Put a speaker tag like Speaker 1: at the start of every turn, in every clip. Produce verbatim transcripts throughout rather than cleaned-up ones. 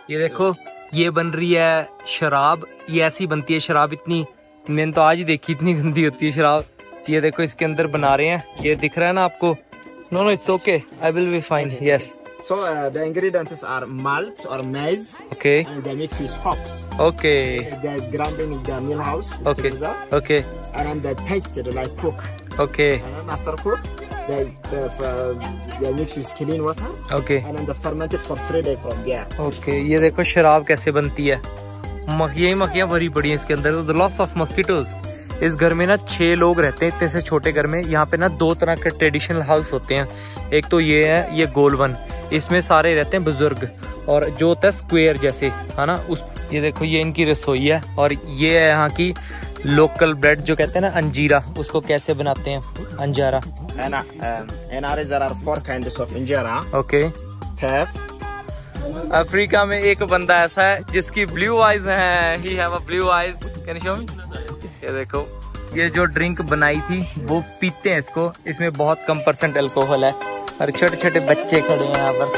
Speaker 1: ये देखो, ये बन रही है शराब। ये ऐसी बनती है शराब, इतनी मैंने तो आज ही देखी, इतनी गंदी होती है शराब। ये देखो इसके अंदर बना रहे हैं, ये दिख रहा है ना आपको? No no it's okay, I will be fine. Yes.
Speaker 2: So uh, the ingredients are malt or maize.
Speaker 1: Okay.
Speaker 2: And they mix with hops.
Speaker 1: Okay.
Speaker 2: They're grounded in the mill house.
Speaker 1: Okay.
Speaker 2: Together.
Speaker 1: Okay.
Speaker 2: And then they pasted like cook.
Speaker 1: Okay.
Speaker 2: And then after cook, they they, uh, they mix with clean water.
Speaker 1: Okay.
Speaker 2: And then they fermented for three days from there.
Speaker 1: Okay. ये देखो शराब कैसे बनती है, मक्खियाँ ही मक्खियाँ भरी पड़ी हैं इसके अंदर। तो लॉट्स ऑफ मस्किटोज। इस घर में ना छह लोग रहते हैं, इतने से छोटे घर में। यहाँ पे ना दो तरह के ट्रेडिशनल हाउस होते हैं। एक तो ये है, ये गोल वन, इसमें सारे रहते हैं बुजुर्ग, और जो होता है स्क्वायर जैसे, है ना, उस ये देखो ये इनकी रसोई है। और ये है यहाँ की लोकल ब्रेड जो कहते हैं ना अंजीरा, उसको कैसे बनाते हैं injera.
Speaker 2: And uh, in Aris there are four kinds of injera.
Speaker 1: Okay.
Speaker 2: Teff.
Speaker 1: Africa में एक बंदा ऐसा है जिसकी ब्लू आइज है। He have a blue eyes. Can you show me? ये देखो, ये जो ड्रिंक बनाई थी वो पीते हैं इसको। इसमें बहुत कम परसेंट अल्कोहल है, और छोटे छोटे बच्चे खड़े हैं यहाँ पर।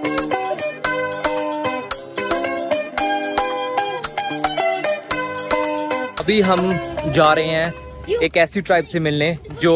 Speaker 1: अभी हम जा रहे हैं एक ऐसी ट्राइब से मिलने जो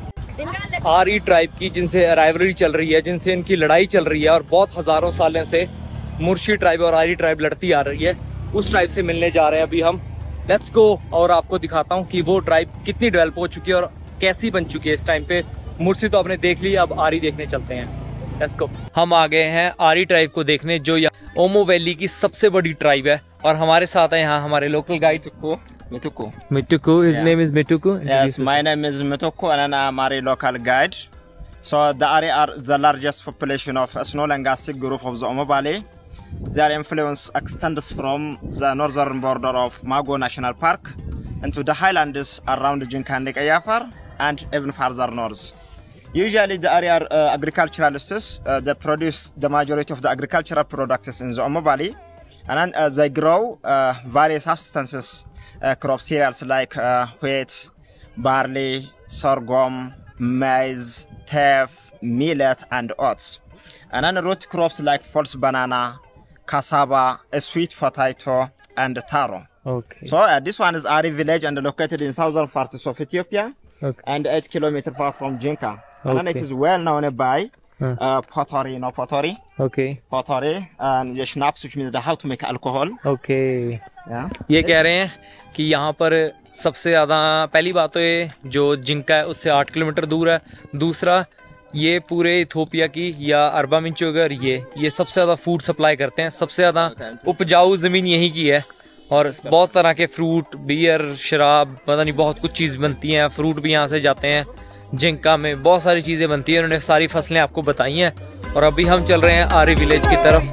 Speaker 1: आरी ट्राइब की, जिनसे राइवलरी चल रही है, जिनसे इनकी लड़ाई चल रही है, और बहुत हजारों सालों से मुर्शी ट्राइब और आरी ट्राइब लड़ती आ रही है। उस ट्राइब से मिलने जा रहे हैं अभी हम। लेट्स गो, और आपको दिखाता हूँ कि वो ट्राइब कितनी डेवलप हो चुकी है और कैसी बन चुकी है इस टाइम पे। मुर्शी तो आपने देख ली, अब आरी देखने चलते हैं। Let's go. हम आ गए हैं आरी ट्राइब को देखने, जो यहाँ ओमो वैली की सबसे बड़ी ट्राइब है। और हमारे साथ है यहाँ हमारे local guide
Speaker 2: Mituku.
Speaker 1: Mituku, his
Speaker 2: Yeah.
Speaker 1: name is Mituku.
Speaker 2: Yes, my name is Mituku and I'm a local guide. So the Ari are the largest population of Snow-Langastic group of the Omo Valley. Their influence extends from the northern border of Mago National Park into the highlands around Jinkandik Ayafar and even further north. Usually the area are uh, agriculturalists. Uh, they produce the majority of the agricultural products in the Omo Valley, and then uh, they grow uh, various substances. Uh, crop cereals like uh, wheat, barley, sorghum, maize, teff, millet, and oats. And then root crops like false banana, cassava, a sweet potato, and taro.
Speaker 1: Okay.
Speaker 2: So uh, this one is Ari village and located in southern parts of Ethiopia,
Speaker 1: Okay.
Speaker 2: and eight kilometers far from Jinka. And then it
Speaker 1: Okay.
Speaker 2: is well known by
Speaker 1: Huh.
Speaker 2: uh, pottery, you know pottery,
Speaker 1: Okay.
Speaker 2: pottery, and the schnapps, which means the how to make alcohol.
Speaker 1: Okay.
Speaker 2: Yeah.
Speaker 1: ये कह रहे हैं कि यहाँ पर सबसे ज़्यादा, पहली बात तो ये जो जिंका है उससे आठ किलोमीटर दूर है। दूसरा, ये पूरे इथोपिया की या अरबा मिंचोगर ये ये सबसे ज़्यादा फूड सप्लाई करते हैं। सबसे ज़्यादा उपजाऊ ज़मीन यहीं की है, और बहुत तरह के फ्रूट, बियर, शराब, पता नहीं बहुत कुछ चीज़ बनती हैं। फ्रूट भी यहाँ से जाते हैं। जिंका में बहुत सारी चीज़ें बनती हैं। उन्होंने सारी फसलें आपको बताई हैं। और अभी हम चल रहे हैं आरी विलेज की तरफ।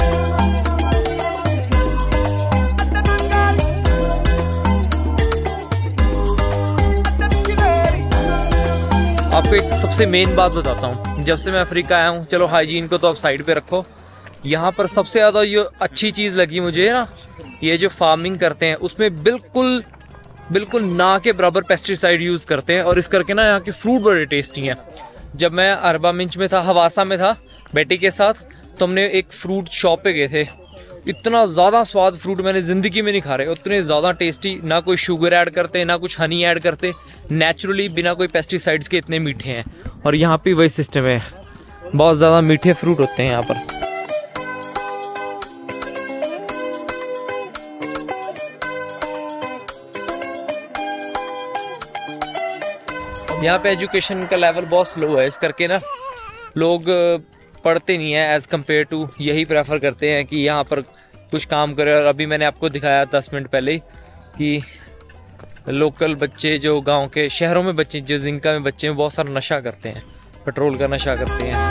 Speaker 1: आपको एक सबसे मेन बात बताता हूँ। जब से मैं अफ्रीका आया हूँ, चलो हाइजीन को तो आप साइड पे रखो, यहाँ पर सबसे ज़्यादा ये अच्छी चीज़ लगी मुझे ना, ये जो फार्मिंग करते हैं उसमें बिल्कुल बिल्कुल ना के बराबर पेस्टिसाइड यूज़ करते हैं। और इस करके ना यहाँ के फ्रूट बड़े टेस्टी हैं। जब मैं अरबा मिंच में था, हवासा में था बेटी के साथ, तो हमने एक फ्रूट शॉप पे गए थे। इतना ज़्यादा स्वाद फ्रूट मैंने ज़िंदगी में नहीं खा रहे, उतने ज़्यादा टेस्टी। ना कोई शुगर ऐड करते, ना कुछ हनी ऐड करते, नेचुरली बिना कोई पेस्टिसाइड्स के इतने मीठे हैं। और यहाँ पे वही सिस्टम है, बहुत ज़्यादा मीठे फ्रूट होते हैं यहाँ पर। यहाँ पे एजुकेशन का लेवल बहुत स्लो है, इस करके ना लोग पढ़ते नहीं है एज कम्पेयर टू, यही प्रेफर करते हैं कि यहाँ पर कुछ काम करें। और अभी मैंने आपको दिखाया दस मिनट पहले कि लोकल बच्चे जो गांव के, शहरों में बच्चे, जो जिंका में बच्चे हैं, बहुत सारा नशा करते हैं, पेट्रोल का नशा करते हैं।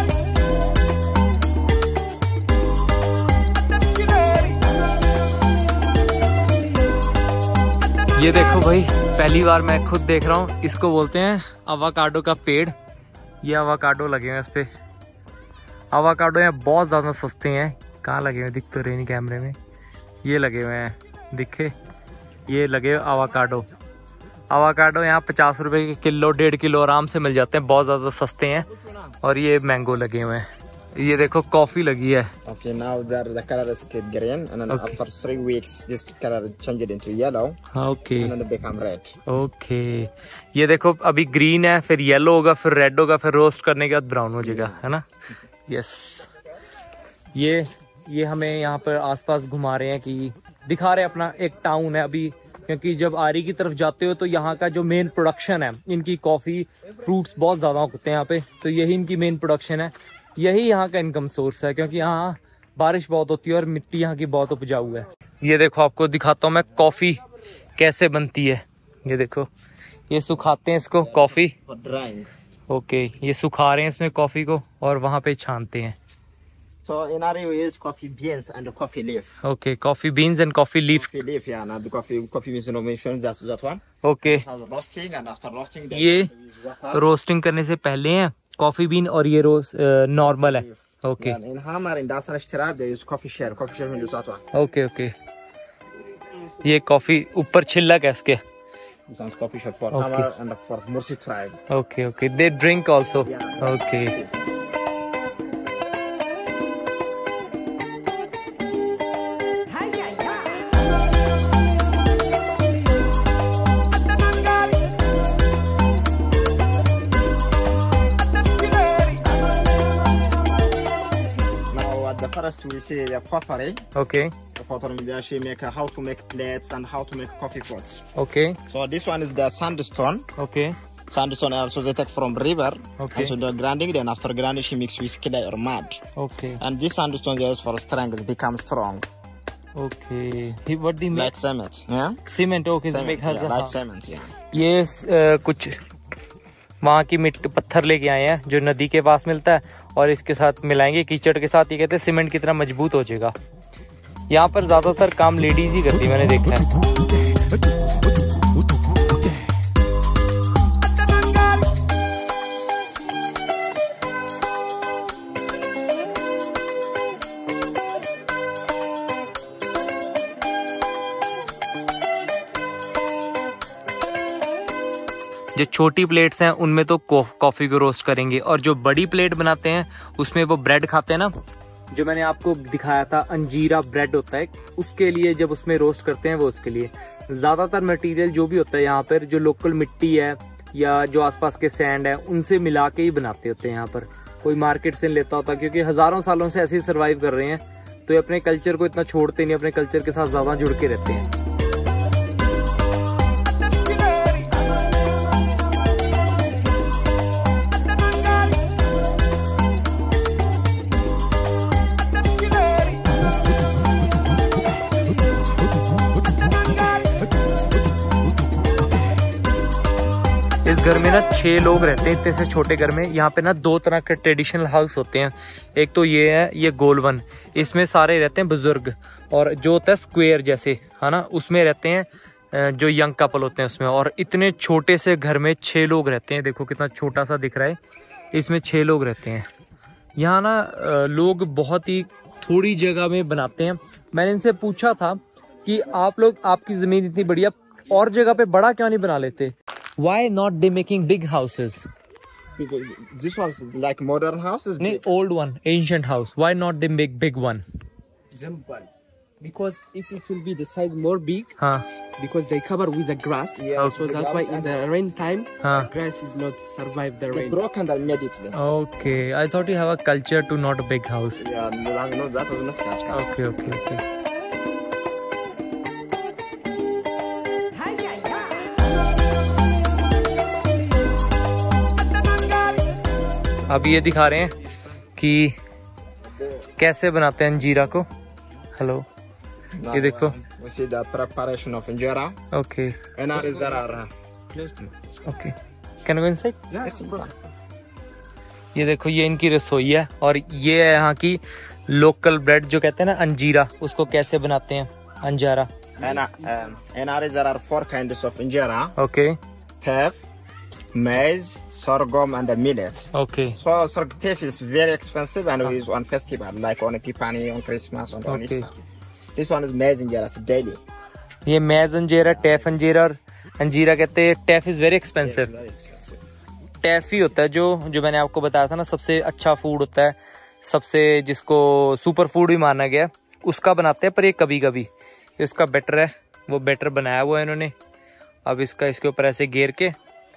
Speaker 1: ये देखो भाई, पहली बार मैं खुद देख रहा हूँ, इसको बोलते हैं अवाकाडो का पेड़। ये अवाकाडो लगे हैं इस पे। अवाकाडो यहाँ बहुत ज़्यादा सस्ते हैं। कहाँ लगे हुए, दिख तो रहे नहीं कैमरे में। ये लगे हुए हैं, दिखे, ये लगे हुए अवाकाडो। अवाकाडो यहाँ पचास रुपए के किलो, डेढ़ किलो आराम से मिल जाते हैं, बहुत ज़्यादा सस्ते हैं। और ये मैंगो लगे हुए हैं, ये देखो कॉफी लगी है।
Speaker 2: Okay, now the the color is keep green, and then
Speaker 1: Okay.
Speaker 2: after three weeks, this color changes into yellow,
Speaker 1: okay
Speaker 2: and then it become red.
Speaker 1: Okay ये देखो अभी ग्रीन है, फिर येलो होगा, फिर रेड होगा, फिर रोस्ट करने के बाद ब्राउन हो जाएगा, है ना। यस ये ये हमें यहाँ पर आसपास घुमा रहे हैं कि दिखा रहे हैं अपना एक टाउन है अभी, क्योंकि जब आरी की तरफ जाते हो तो यहाँ का जो मेन प्रोडक्शन है, इनकी कॉफ़ी फ्रूट्स बहुत ज़्यादा होते हैं यहाँ पे, तो यही इनकी मेन प्रोडक्शन है, यही यहाँ का इनकम सोर्स है, क्योंकि यहाँ बारिश बहुत होती है और मिट्टी यहाँ की बहुत उपजाऊ है। ये देखो आपको दिखाता हूँ मैं कॉफ़ी कैसे बनती है। ये देखो ये सुखाते हैं इसको कॉफ़ी,
Speaker 2: For drying.
Speaker 1: ओके ये सुखा रहे हैं इसमें कॉफ़ी को और वहाँ पे छानते हैं।
Speaker 2: So in Ari we use coffee beans and the coffee leaf.
Speaker 1: Okay coffee beans and coffee leaf.
Speaker 2: Coffee leaf, yeah. Now the coffee coffee beans innovation, that's that one.
Speaker 1: Okay
Speaker 2: Has roasting, and after roasting, then
Speaker 1: ये
Speaker 2: we use water.
Speaker 1: Roasting करने से पहले है coffee bean और ये roast normal है। Okay
Speaker 2: Yeah, in Hamar in Dasar Ishtirab they use coffee share. Coffee share means that one.
Speaker 1: Okay okay ये coffee ऊपर छिलक है उसके।
Speaker 2: This one's coffee share for
Speaker 1: Okay.
Speaker 2: Hamar and for Mursi tribe.
Speaker 1: Okay okay they drink also.
Speaker 2: Yeah.
Speaker 1: Okay
Speaker 2: Now at the first we see the pottery.
Speaker 1: Okay
Speaker 2: The pottery means actually make uh, how to make plates and how to make coffee pots.
Speaker 1: Okay
Speaker 2: So this one is the sandstone.
Speaker 1: Okay
Speaker 2: Sandstone also they take from river.
Speaker 1: Okay.
Speaker 2: And so the grinding, then after grinding she mix with clay or mud.
Speaker 1: Okay
Speaker 2: And this sandstone they use for strength, it becomes strong.
Speaker 1: Okay what the
Speaker 2: Like cement. Yeah?
Speaker 1: Cement okay
Speaker 2: Cement,
Speaker 1: make
Speaker 2: yeah, like cement, yeah.
Speaker 1: ये uh, कुछ वहाँ की मिट्टी पत्थर लेके आए हैं जो नदी के पास मिलता है और इसके साथ मिलाएंगे कीचड़ के साथ, ये कहते हैं सीमेंट की तरह मजबूत हो जाएगा। यहाँ पर ज्यादातर काम लेडीज ही करती है, मैंने देखा है। जो छोटी प्लेट्स हैं उनमें तो कॉफी को रोस्ट करेंगे, और जो बड़ी प्लेट बनाते हैं उसमें वो ब्रेड खाते हैं ना, जो मैंने आपको दिखाया था अंजीरा ब्रेड होता है, उसके लिए जब उसमें रोस्ट करते हैं वो उसके लिए। ज्यादातर मटेरियल जो भी होता है यहाँ पर, जो लोकल मिट्टी है या जो आसपास के सैंड है, उनसे मिला के ही बनाते होते हैं यहाँ पर, कोई मार्केट से लेता होता, क्योंकि हजारों सालों से ऐसे ही सर्वाइव कर रहे हैं, तो ये अपने कल्चर को इतना छोड़ते नहीं, अपने कल्चर के साथ ज्यादा जुड़ के रहते हैं। इस घर में ना छह लोग रहते हैं, इतने से छोटे घर में। यहाँ पे ना दो तरह के ट्रेडिशनल हाउस होते हैं, एक तो ये है, ये गोल वन, इसमें सारे रहते हैं बुजुर्ग, और जो होता है स्क्वायर जैसे, है ना, उसमें रहते हैं जो यंग कपल होते हैं उसमें। और इतने छोटे से घर में छह लोग रहते हैं, देखो कितना छोटा सा दिख रहा है, इसमें छह लोग रहते हैं। यहाँ ना लोग बहुत ही थोड़ी जगह में बनाते हैं। मैंने इनसे पूछा था कि आप लोग, आपकी जमीन इतनी बढ़िया, और जगह पे बड़ा क्यों नहीं बना लेते? Why not they making big houses?
Speaker 2: Because this one's like modern houses.
Speaker 1: No, old one, ancient house. Why not they make big one?
Speaker 3: Simple. Because if it will be the size more big,
Speaker 1: Huh?
Speaker 3: because they cover with the grass,
Speaker 2: Yeah,
Speaker 3: so
Speaker 2: the
Speaker 3: that's why
Speaker 2: grass
Speaker 3: in
Speaker 2: and-
Speaker 3: the rain time,
Speaker 1: Huh?
Speaker 3: the grass is not survive the
Speaker 2: They
Speaker 3: rain.
Speaker 2: broken them immediately.
Speaker 1: Okay, I thought you have a culture to not a big house.
Speaker 2: Yeah, no, no, that was not catch.
Speaker 1: Okay, okay, okay. अब ये दिखा रहे हैं कि कैसे बनाते हैं अंजीरा को। हेलो,
Speaker 2: Now,
Speaker 1: ये देखो।
Speaker 2: uh, we see the preparation of injera.
Speaker 1: Okay
Speaker 2: And now is zarara.
Speaker 1: Okay, can go inside?
Speaker 2: Yes, bro.
Speaker 1: ये देखो, ये इनकी रसोई है, और ये है यहाँ की लोकल ब्रेड जो कहते हैं ना अंजीरा, उसको कैसे बनाते हैं injera.
Speaker 2: And uh, um, and now there are four kinds of injera:
Speaker 1: okay
Speaker 2: teff, maize, sorghum, and the millet.
Speaker 1: Okay
Speaker 2: So sorghum teff is very expensive, and we use on festival like on Epiphany, on Christmas, on, on
Speaker 1: Okay.
Speaker 2: Easter. This one is maize injera, it's daily.
Speaker 1: ये मैज अंजीरा, टैफ अंजीरा और injera कहते हैं। Teff is very expensive.
Speaker 2: Very expensive.
Speaker 1: Teff ही होता है जो जो मैंने आपको बताया था ना, सबसे अच्छा फूड होता है सबसे जिसको सुपर फूड भी माना गया उसका बनाते हैं, पर ये कभी कभी इसका बेटर है, वो बेटर बनाया हुआ है इन्होंने। अब इसका इसके ऊपर ऐसे घेर के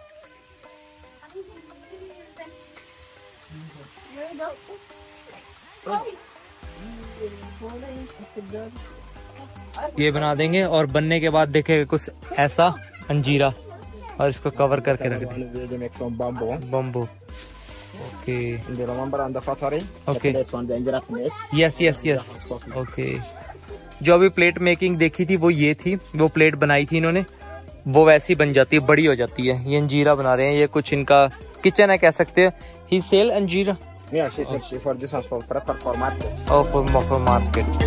Speaker 1: ये बना देंगे और बनने के बाद देखेगा कुछ ऐसा अंजीरा, और इसको कवर करके रख देंगे।
Speaker 2: They make from bamboo.
Speaker 1: Bamboo. Okay
Speaker 2: And you remember on the factory?
Speaker 1: Okay.
Speaker 2: The place one the Injera made.
Speaker 1: Yes yes yes okay. जो अभी प्लेट मेकिंग देखी थी वो ये थी, वो प्लेट बनाई थी इन्होंने, वो वैसी बन जाती है, बड़ी हो जाती है। ये अंजीरा बना रहे हैं, ये कुछ इनका किचन है कह सकते हैं। He sell injera.
Speaker 2: Yeah, she said she for this was for prepare for market.
Speaker 1: और फॉर मार्केट।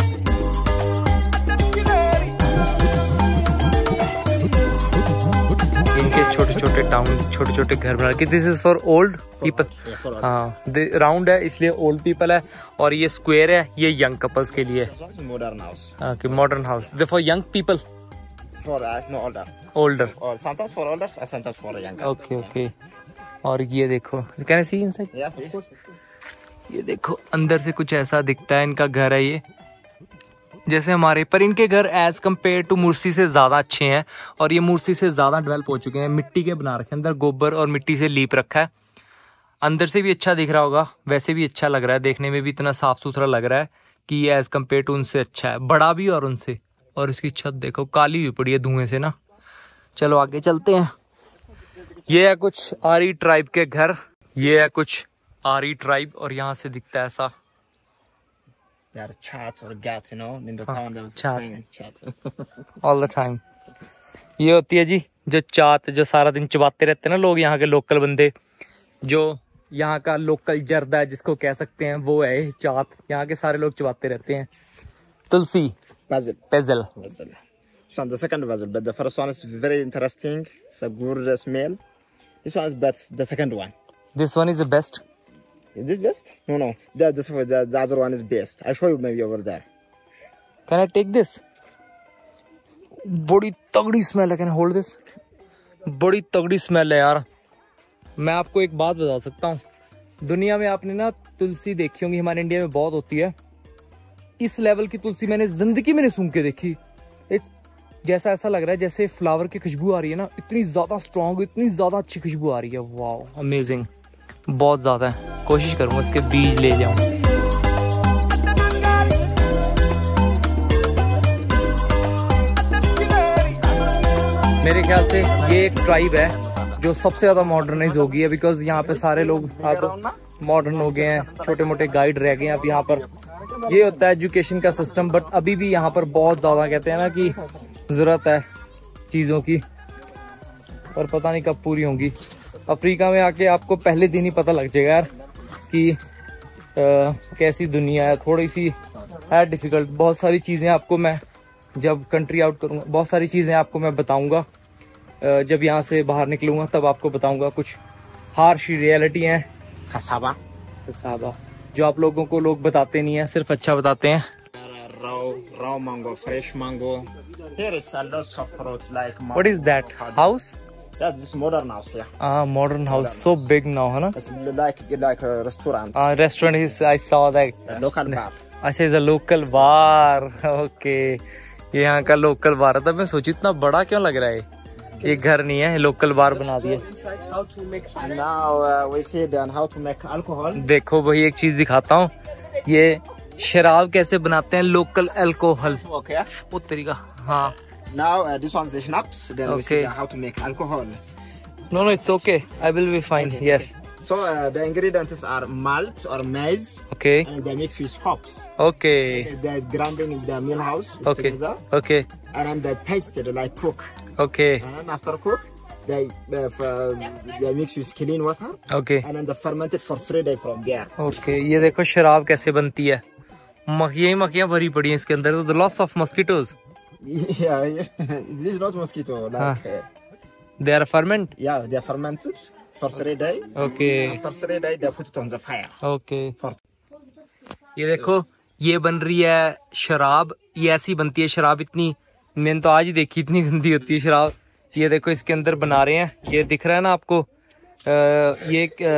Speaker 1: इनके छोटे छोटे टाउन, छोटे छोटे घर बना के। This is for old people. हाँ, राउंड है इसलिए ओल्ड पीपल है, और ये स्क्वायर है, ये यंग कपल्स के लिए।
Speaker 2: This was modern house.
Speaker 1: Okay, modern house for young people.
Speaker 2: For uh, no older.
Speaker 1: Older.
Speaker 2: Or sometimes for older, or sometimes for younger.
Speaker 1: Okay okay. और ये देखो, can I see inside?
Speaker 2: Yes, of course.
Speaker 1: ये देखो अंदर से कुछ ऐसा दिखता है। इनका घर है ये जैसे हमारे, पर इनके घर एज कम्पेयर टू मुर्सी से ज्यादा अच्छे हैं, और ये मुर्सी से ज्यादा डेवलप हो चुके हैं। मिट्टी के बना रखे हैं, अंदर गोबर और मिट्टी से लीप रखा है। अंदर से भी अच्छा दिख रहा होगा, वैसे भी अच्छा लग रहा है, देखने में भी इतना साफ सुथरा लग रहा है कि ये एज कम्पेयर टू उनसे अच्छा है, बड़ा भी और उनसे। और इसकी छत देखो काली हुई पड़ी है धुएं से ना। चलो आगे चलते हैं। ये है कुछ आरी ट्राइब के घर, ये है कुछ आरी ट्राइब, और यहाँ से दिखता है ऐसा।
Speaker 2: They are chat or gat, you know, in the town. They
Speaker 1: chat.
Speaker 2: chat.
Speaker 1: All the time. ये होती है जी जो चाट, जो सारा दिन चबाते रहते हैं ना लोग, यहाँ के लोकल बंदे, जो यहाँ का लोकल जर्दा जिसको कह सकते हैं, वो है चाट। यहाँ के सारे लोग चबाते रहते हैं। Tulsi
Speaker 2: Basil.
Speaker 1: Basil.
Speaker 2: Basil. So the second basil, but the first one is very interesting. It's a good smell. This one is best. The second one.
Speaker 1: This one is the best.
Speaker 2: Is it best? No, no. The, the, the, the other one is best. I'll show you maybe over there.
Speaker 1: Can I take this? बड़ी तगड़ी smell है। Can hold this? बड़ी तगड़ी smell है यार। मैं आपको एक बात बता सकता हूँ, दुनिया में आपने ना तुलसी देखी होंगी, हमारे इंडिया में बहुत होती है। इस लेवल की तुलसी मैंने जिंदगी में नहीं सूंघ के देखी। जैसा ऐसा लग रहा है जैसे फ्लावर की खुशबू आ रही है ना, इतनी ज्यादा स्ट्रॉन्ग, इतनी ज्यादा अच्छी खुशबू आ रही है। वाह, अमेजिंग, बहुत ज्यादा है। कोशिश करूंगा इसके बीज ले जाऊं। मेरे ख्याल से ये एक ट्राइब है जो सबसे ज्यादा मॉडर्नाइज हो गई है, बिकॉज यहाँ पे सारे लोग अब मॉडर्न हो गए हैं, छोटे मोटे गाइड रह गए हैं अब यहाँ पर। ये होता है एजुकेशन का सिस्टम, बट अभी भी यहाँ पर बहुत ज्यादा कहते हैं ना कि जरूरत है चीजों की, और पता नहीं कब पूरी होंगी। अफ्रीका में आके आपको पहले दिन ही पता लग जाएगा यार कि आ, कैसी दुनिया है। थोड़ी सी है डिफिकल्ट, बहुत सारी चीजें आपको मैं जब कंट्री आउट करूंगा, बहुत सारी चीजें आपको मैं बताऊंगा जब यहाँ से बाहर निकलूंगा, तब आपको बताऊंगा। कुछ हार्श रियलिटी है
Speaker 2: Cassava.
Speaker 1: कसाबा, जो आप लोगों को लोग बताते नहीं है, सिर्फ अच्छा बताते हैं।
Speaker 2: Raw, raw mango, fresh mango. Here it's a lot of fruit like mango.
Speaker 1: What is that house?
Speaker 2: Yeah, this is modern house, yeah.
Speaker 1: हाँ, modern house, so big now है ना।
Speaker 2: It's like like a restaurant.
Speaker 1: Restaurant is, I saw that.
Speaker 2: A local bar.
Speaker 1: अच्छा, is a local bar. Okay, ये यहाँ का local बार है। तब मैं सोची इतना बड़ा क्यों लग रहा है, ये घर नहीं है, लोकल बार बना दिए।
Speaker 3: How to make
Speaker 2: And now uh, we see then how to make alcohol.
Speaker 1: देखो भाई एक चीज दिखाता हूँ, ये शराब कैसे बनाते हैं, लोकल अल्कोहल।
Speaker 2: Okay.
Speaker 1: वो तरीका। हाँ,
Speaker 2: Now uh, this one's the schnapps. Then we see
Speaker 1: Okay.
Speaker 2: the, how to make alcohol.
Speaker 1: No no it's okay, I will be fine. Yes,
Speaker 2: So uh, the ingredients are malt or maize,
Speaker 1: okay
Speaker 2: and they mix with hops.
Speaker 1: Okay
Speaker 2: They're grinding in the mill house
Speaker 1: okay
Speaker 2: together,
Speaker 1: okay
Speaker 2: and then they pasted like cook.
Speaker 1: Okay
Speaker 2: And then after cook, they uh, f- uh, they mix with clean water,
Speaker 1: okay
Speaker 2: and then they ferment it for three days from there.
Speaker 1: Okay. ये देखो शराब कैसे बनती है, मक्खियाँ ही मक्खियाँ भरी पड़ी हैं इसके अंदर, तो lots of mosquitoes.
Speaker 2: Yeah, this is not mosquito. Like uh,
Speaker 1: they are ferment.
Speaker 2: yeah, they're fermented for three days.
Speaker 1: Okay
Speaker 2: After three days, they put it on the fire.
Speaker 1: Okay.
Speaker 2: For
Speaker 1: ये देखो ये बन रही है शराब, ये ऐसी बनती है शराब, इतनी मैंने तो आज ही देखी, इतनी गंदी होती है शराब। ये देखो इसके अंदर बना रहे हैं, ये दिख रहा है ना आपको, आ, ये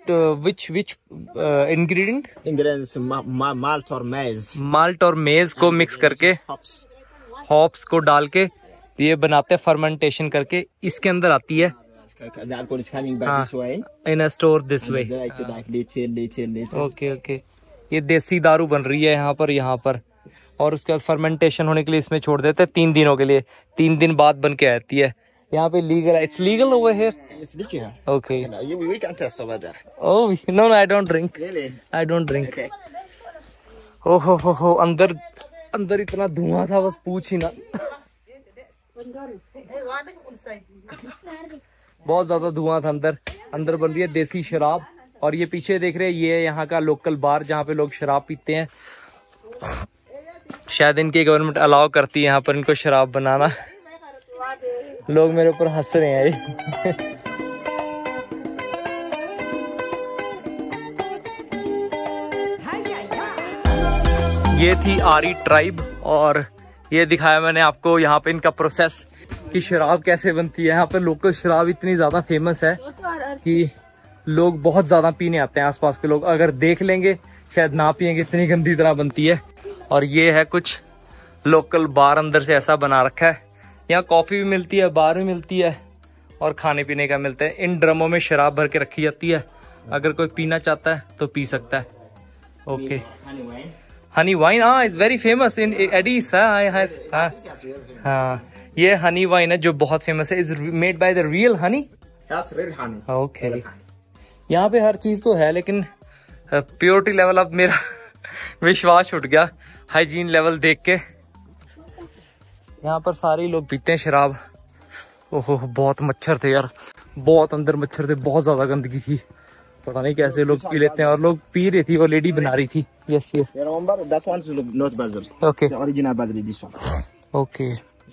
Speaker 1: which which ingredient?
Speaker 2: Ingredients ma- ma- malt or maize.
Speaker 1: Malt और मेज को मिक्स करके,
Speaker 2: Hops.
Speaker 1: हॉप्स को डाल के ये बनाते हैं, फर्मेंटेशन करके इसके अंदर आती है
Speaker 2: The alcohol is coming back
Speaker 1: हाँ,
Speaker 2: this way.
Speaker 1: In a store this way.
Speaker 2: Like, like little, little, little.
Speaker 1: Okay okay, ये देसी दारू बन रही है यहाँ पर यहाँ पर और उसके बाद फर्मेंटेशन होने के लिए इसमें छोड़ देते हैं तीन दिनों के लिए। तीन दिन बाद बन के आती है यहाँ पे। लीगल है, it's legal over here?
Speaker 2: It's leaking.
Speaker 1: Okay.
Speaker 2: You know, you, we can test over there.
Speaker 1: Oh no no, I don't drink,
Speaker 2: Really?
Speaker 1: I don't drink.
Speaker 2: Okay.
Speaker 1: ओहो हो हो, अंदर अंदर इतना धुआं था बस पूछ ही ना। बहुत ज्यादा धुआं था अंदर। अंदर बन रही है देसी शराब और ये पीछे देख रहे हैं ये यहाँ का लोकल बार जहाँ पे लोग शराब पीते हैं। शायद इनकी गवर्नमेंट अलाउ करती है यहाँ पर इनको शराब बनाना। लोग मेरे ऊपर हंस रहे हैं ये। ये थी आरी ट्राइब और ये दिखाया मैंने आपको यहाँ पे इनका प्रोसेस कि शराब कैसे बनती है। यहाँ पे लोकल शराब इतनी ज्यादा फेमस है कि लोग बहुत ज्यादा पीने आते हैं। आसपास के लोग अगर देख लेंगे शायद ना पियेंगे, इतनी गंदी तरह बनती है। और ये है कुछ लोकल बार, अंदर से ऐसा बना रखा है। यहाँ कॉफी भी मिलती है, बार भी मिलती है और खाने पीने का मिलता है। इन ड्रमों में शराब भर के रखी जाती है, अगर कोई पीना चाहता है तो पी सकता है। ओके, हनी वाइन हाँ is very famous in Addis. हाँ ये हनी वाइन है जो बहुत फेमस है। Is made by the real honey?
Speaker 2: That's real honey.
Speaker 1: Okay, यहाँ पे हर चीज तो है लेकिन प्योरिटी लेवल अब मेरा विश्वास उठ गया हाइजीन लेवल देख के। यहाँ पर सारे लोग पीते हैं शराब। ओहो बहुत मच्छर थे यार, बहुत अंदर मच्छर थे, बहुत ज्यादा गंदगी थी। पता नहीं कैसे लोग पी लेते हैं। और लोग पी रही थी, वो लेडी बना रही थी। Yes yes
Speaker 2: Remember, that one's not basil.
Speaker 1: Okay
Speaker 2: The original basil is this one.
Speaker 1: Okay.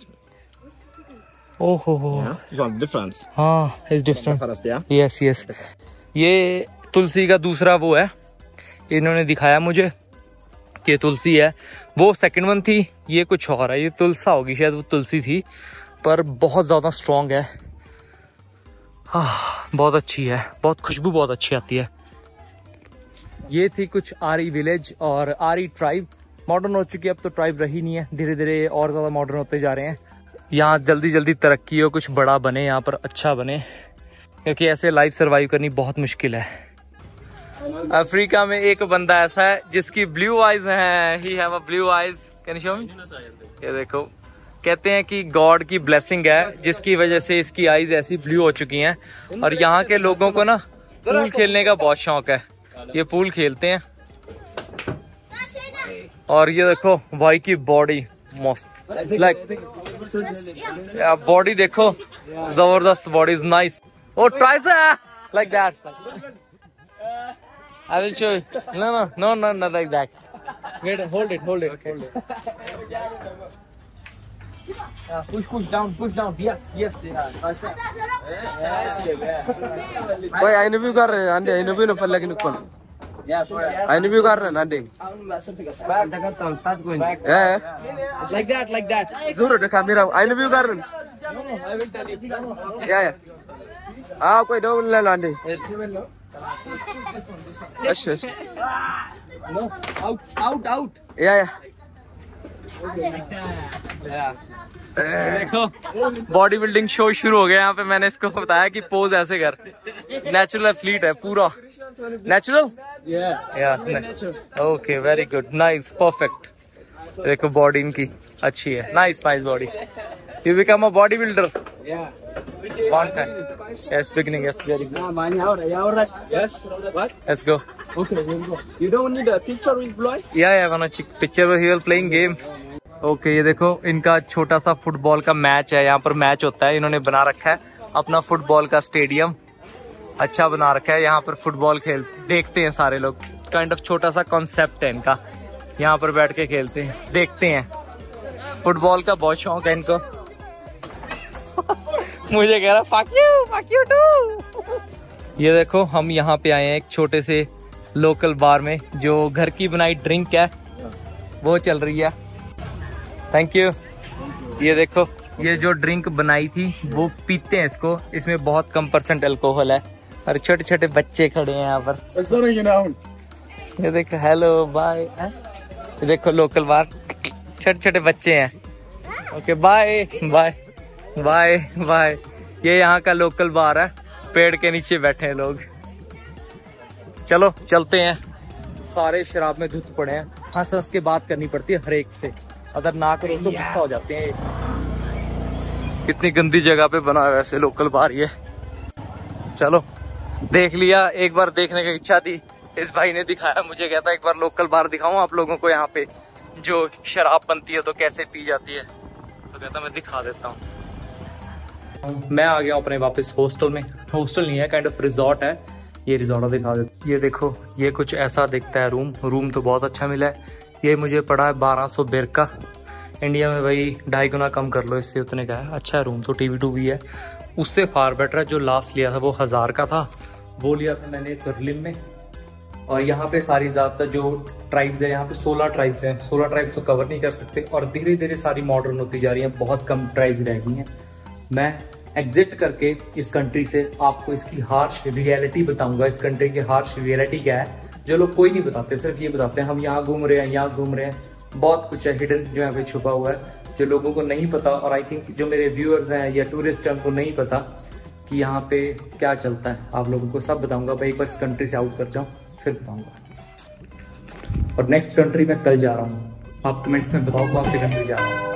Speaker 1: ओहो हो
Speaker 2: Yeah. This one's different.
Speaker 1: हाँ is different.
Speaker 2: First, yeah.
Speaker 1: Yes yes, ये तुलसी का दूसरा वो है, इन्होंने दिखाया मुझे कि तुलसी है। वो सेकंड वन थी, ये कुछ और है। ये तुलसा होगी शायद, वो तुलसी थी पर बहुत ज्यादा स्ट्रॉन्ग है। हाँ बहुत अच्छी है, बहुत खुशबू बहुत अच्छी आती है। ये थी कुछ आरी विलेज और आरी ट्राइब। मॉडर्न हो चुकी है अब तो, ट्राइब रही नहीं है। धीरे धीरे और ज्यादा मॉडर्न होते जा रहे हैं। यहाँ जल्दी जल्दी तरक्की हो, कुछ बड़ा बने, यहाँ पर अच्छा बने, क्योंकि ऐसे लाइफ सरवाइव करनी बहुत मुश्किल है। अफ्रीका में एक बंदा ऐसा है जिसकी ब्लू आईज हैं। He have a blue eyes, can you show me? ये देखो, कहते हैं कि गॉड की ब्लेसिंग है जिसकी वजह से इसकी आईज ऐसी ब्लू हो चुकी हैं। और यहाँ के लोगों को ना पूल खेलने का बहुत शौक है, ये पूल खेलते हैं। और ये देखो भाई की बॉडी मस्त, लाइक बॉडी देखो, जबरदस्त body is nice. Oh try say like that, I will show you. No, no, no, no, not like that. Wait, hold it, hold it, hold it. Yeah, push, push down, push down. Yes, yes, yeah.
Speaker 3: Boy, I interview kar rahe ande interview no falla kinu kon.
Speaker 4: Yeah, sorry.
Speaker 3: I interview kar rahe ande.
Speaker 4: Back, back.
Speaker 3: Yeah.
Speaker 4: Like that, like that.
Speaker 3: Zoro de camera. I interview kar rahe.
Speaker 4: No, no, I will tell you. No, no.
Speaker 3: Yeah, yeah. Ah, koi do le ande. Yes, yes.
Speaker 4: No, out, out, out.
Speaker 3: Yeah, yeah.
Speaker 1: देखो body building show शुरू हो गया यहाँ पे। मैंने इसको बताया कि पोज ऐसे कर, नेचुरल एथलीट है पूरा, natural. Okay very good, nice, perfect. देखो बॉडी इनकी अच्छी है, nice nice body. You become a body builder?
Speaker 4: Yeah.
Speaker 1: One time. Yes, beginning. Yes, very good.
Speaker 4: Yeah, man, yeah, alright, yeah, alright. Yes. What?
Speaker 1: Let's go.
Speaker 4: Okay, here we go. You don't need a picture with Bloy?
Speaker 1: Yeah, yeah, wanna check picture with you playing game. Okay, ये देखो इनका छोटा सा football का match है। यहाँ पर match होता है, इन्होंने बना रखा है अपना फुटबॉल का स्टेडियम, अच्छा बना रखा है। यहाँ पर फुटबॉल खेल देखते हैं सारे लोग। काइंड ऑफ छोटा सा कॉन्सेप्ट है इनका, यहाँ पर बैठ के खेलते हैं, देखते हैं। फुटबॉल का बहुत शौक है इनको। मुझे कह रहा fuck you, fuck you too। ये देखो हम यहाँ पे आए हैं एक छोटे से लोकल बार में, जो घर की बनाई ड्रिंक है वो चल रही है। Thank you. ये देखो ये जो ड्रिंक बनाई थी वो पीते हैं इसको, इसमें बहुत कम परसेंट अल्कोहल है, और छोटे छोटे बच्चे खड़े हैं यहाँ पर। ये देखो हेलो बाय। ये देखो लोकल बार छोटे छोटे बच्चे हैं। Okay bye bye bye bye. ये यहाँ का लोकल बार है, पेड़ के नीचे बैठे हैं लोग। चलो चलते हैं। सारे शराब में धुत पड़े हैं, हंस हंस के बात करनी पड़ती है हर एक से, अगर ना करो तो गुस्सा हो जाते हैं। कितनी गंदी जगह पे बना है वैसे लोकल बार ये। चलो देख लिया, एक बार देखने की इच्छा थी, इस भाई ने दिखाया मुझे, कहता एक बार लोकल बार दिखाऊं आप लोगों को यहाँ पे जो शराब बनती है तो कैसे पी जाती है, तो कहता मैं दिखा देता हूँ। मैं आ गया अपने वापस हॉस्टल में। हॉस्टल नहीं है, काइंड ऑफ रिजॉर्ट है। ये रिजॉर्ट दिखा देता। ये देखो ये कुछ ऐसा दिखता है रूम। रूम तो बहुत अच्छा मिला है। ये मुझे पड़ा है बारह सौ बिर का। इंडिया में भाई ढाई गुना कम कर लो इससे, उतने का है। अच्छा है रूम तो, टीवी टूवी है। उससे फार बेटर है। जो लास्ट लिया था वो हज़ार का था, वो लिया था मैंने बर्लिन में। और यहाँ पे सारी ज़्यादातर जो ट्राइब्स है, यहाँ पे सोलह ट्राइब्स हैं। सोलह ट्राइब्स तो कवर नहीं कर सकते और धीरे धीरे सारी मॉडर्न होती जा रही हैं, बहुत कम ट्राइब्स रह गई हैं। मैं एग्जिट करके इस कंट्री से आपको इसकी हार्श रियलिटी बताऊंगा। इस कंट्री की हार्श रियलिटी क्या है, जो लोग कोई नहीं बताते, सिर्फ ये बताते हैं हम यहाँ घूम रहे हैं, यहाँ घूम रहे हैं। बहुत कुछ है हिडन जो यहाँ पे छुपा हुआ है, जो लोगों को नहीं पता। और आई थिंक जो मेरे व्यूअर्स हैं या टूरिस्ट हैं उनको नहीं पता कि यहाँ पे क्या चलता है। आप लोगों को सब बताऊंगा भाई, एक बार इस कंट्री से आउट कर जाऊँ फिर बताऊंगा। और नेक्स्ट कंट्री में कल जा रहा हूँ। आप कमेंट्स में बताओ कौन सी कंट्री जा रहा हूँ।